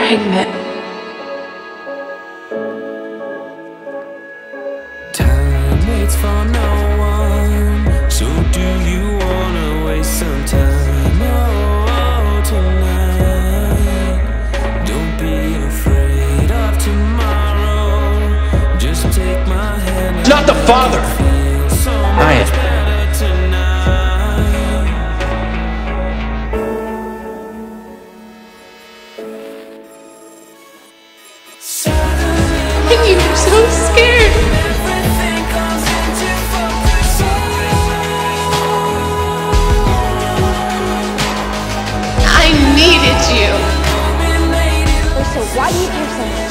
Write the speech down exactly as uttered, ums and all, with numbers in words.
pregnant. Time waits for no one, so do you wanna waste some time? Oh, tonight. Don't be afraid of tomorrow. Just take my hand. Not the father. I am. You were so scared. I needed you. So why do you care so much?